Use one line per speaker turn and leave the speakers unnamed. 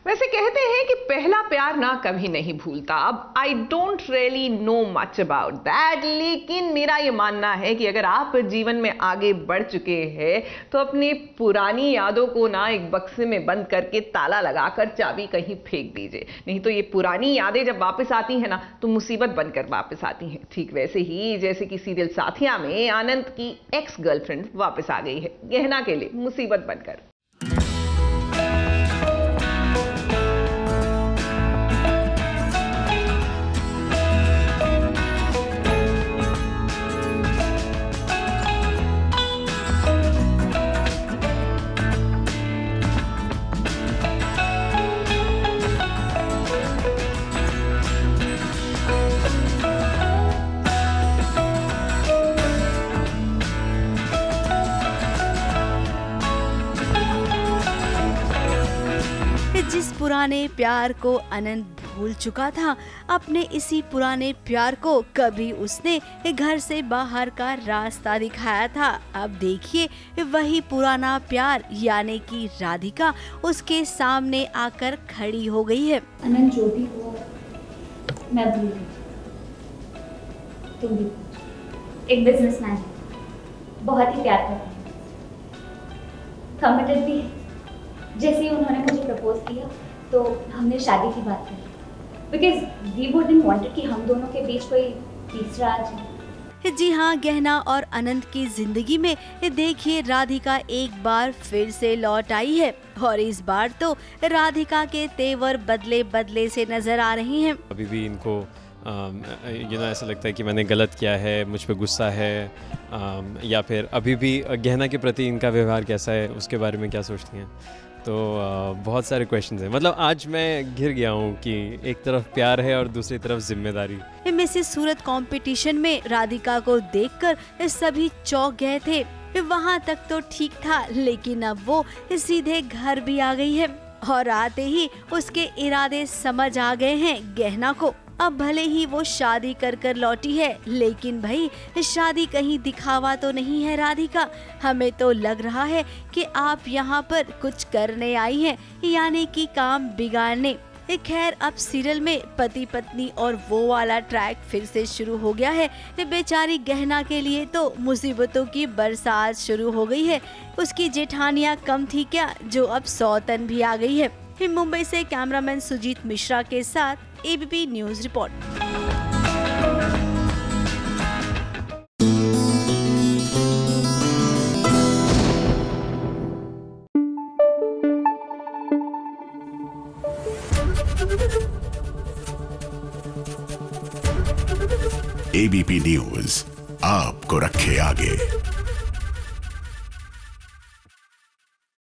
वैसे कहते हैं कि पहला प्यार ना कभी नहीं भूलता। अब I don't really know much about that, लेकिन मेरा ये मानना है कि अगर आप जीवन में आगे बढ़ चुके हैं तो अपनी पुरानी यादों को ना एक बक्से में बंद करके ताला लगाकर चाबी कहीं फेंक दीजिए, नहीं तो ये पुरानी यादें जब वापस आती हैं ना तो मुसीबत बनकर वापस आती हैं। ठीक वैसे ही जैसे कि सीरियल साथिया में आनंद की एक्स गर्लफ्रेंड वापस आ गई है गहना के लिए मुसीबत बनकर।
जिस पुराने प्यार को अनंत भूल चुका था, अपने इसी पुराने प्यार को कभी उसने घर से बाहर का रास्ता दिखाया था। अब देखिए वही पुराना प्यार यानी कि राधिका उसके सामने आकर खड़ी हो गई है।
अनंत जो भी हुआ मैं भूल गई, तुम भी। एक बिजनेसमैन है, बहुत ही प्यार करते हैं, कमिटेड भी है। जैसे ही उन्होंने मुझे प्रपोज किया तो हमने शादी की बात करी, बिकॉज वी वुडंट वांटेड कि हम दोनों के बीच कोई तीसरा आ जाए।
जी हाँ, गहना और अनंत की जिंदगी में देखिए राधिका एक बार फिर से लौट आई है और इस बार तो राधिका के तेवर बदले बदले से नजर आ रही हैं।
अभी भी इनको ऐसा लगता है कि मैंने गलत किया है, मुझ पे गुस्सा है, या फिर अभी भी गहना के प्रति इनका व्यवहार कैसा है उसके बारे में क्या सोचती हैं। तो बहुत सारे क्वेश्चंस हैं। मतलब आज मैं घिर गया हूँ कि एक तरफ प्यार है और दूसरी तरफ जिम्मेदारी।
मिसेस सूरत कंपटीशन में राधिका को देखकर सभी चौंक गए थे। वहाँ तक तो ठीक था, लेकिन अब वो सीधे घर भी आ गई है और आते ही उसके इरादे समझ आ गए हैं गहना को। अब भले ही वो शादी कर कर लौटी है, लेकिन भाई शादी कहीं दिखावा तो नहीं है राधिका। हमें तो लग रहा है कि आप यहाँ पर कुछ करने आई हैं, यानी कि काम बिगाड़ने। खैर अब सीरियल में पति पत्नी और वो वाला ट्रैक फिर से शुरू हो गया है। बेचारी गहना के लिए तो मुसीबतों की बरसात शुरू हो गई है। उसकी जेठानियाँ कम थी क्या जो अब सौतन भी आ गई है। मुंबई से कैमरामैन सुजीत मिश्रा के साथ ABP news report.
ABP news आपको रखे आगे।